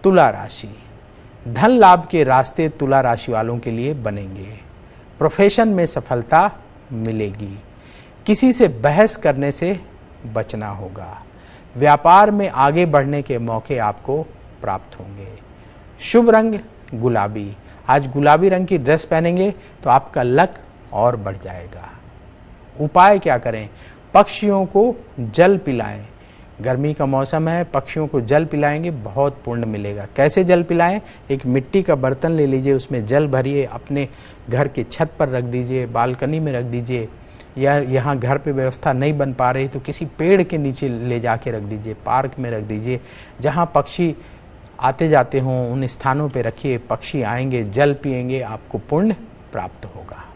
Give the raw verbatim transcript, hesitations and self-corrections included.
तुला राशि, धन लाभ के रास्ते तुला राशि वालों के लिए बनेंगे। प्रोफेशन में सफलता मिलेगी। किसी से बहस करने से बचना होगा। व्यापार में आगे बढ़ने के मौके आपको प्राप्त होंगे। शुभ रंग गुलाबी, आज गुलाबी रंग की ड्रेस पहनेंगे तो आपका लक और बढ़ जाएगा। उपाय क्या करें? पक्षियों को जल पिलाएं। गर्मी का मौसम है, पक्षियों को जल पिलाएंगे, बहुत पुण्य मिलेगा। कैसे जल पिलाएं? एक मिट्टी का बर्तन ले लीजिए, उसमें जल भरिए, अपने घर के छत पर रख दीजिए, बालकनी में रख दीजिए, या यहाँ घर पे व्यवस्था नहीं बन पा रही तो किसी पेड़ के नीचे ले जाके रख दीजिए, पार्क में रख दीजिए, जहाँ पक्षी आते जाते हों उन स्थानों पे रखिए। पक्षी आएंगे, जल पिएंगे, आपको पुण्य प्राप्त होगा।